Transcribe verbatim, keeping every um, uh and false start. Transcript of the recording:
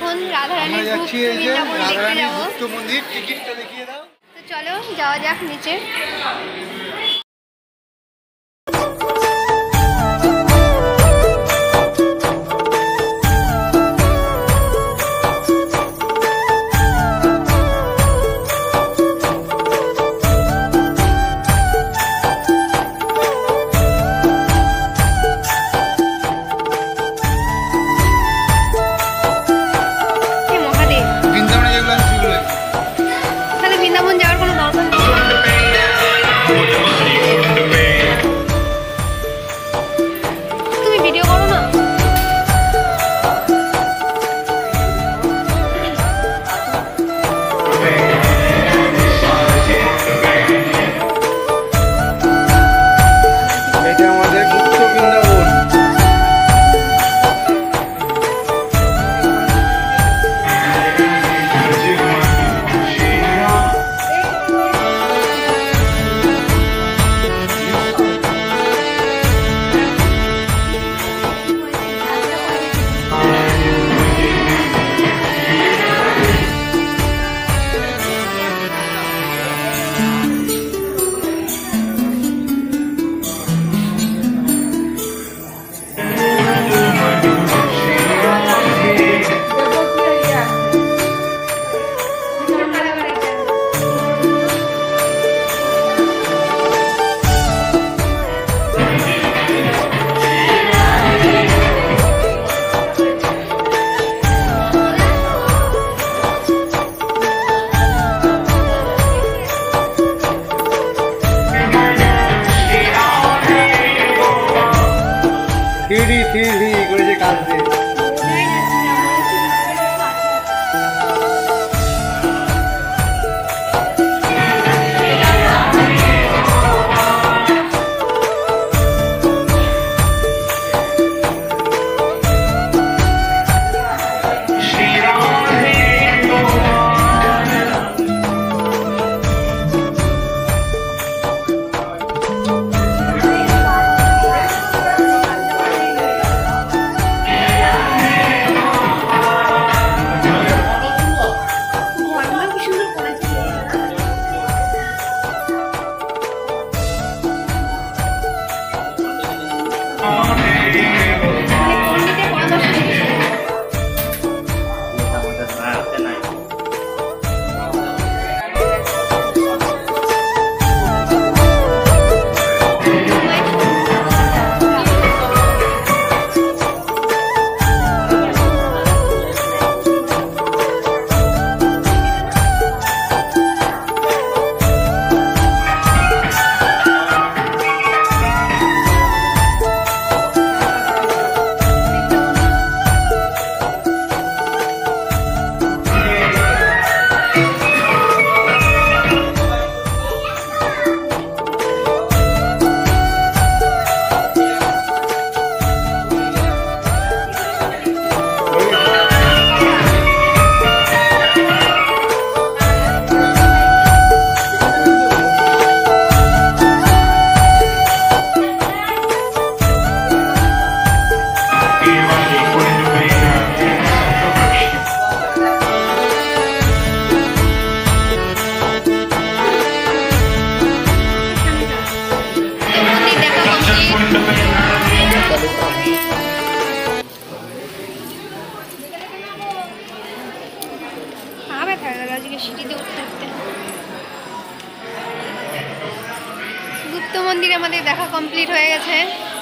এখন রাধারানীর যাচ্ছি এই যে রাধারানীর গুপ্ত মন্দির। টিকিটটা দেখিয়ে দাও। তো চলো যাওয়া যাক নিচে। বৃন্দাবন যাওয়ার কোনো দরকার নেই। তুমি ভিডিও করো না। এটা আমাদের Gupta Vrindavan. Three three three করে যে কাজ দিয়ে গুপ্ত মন্দিরে আমাদের দেখা কমপ্লিট হয়ে গেছে।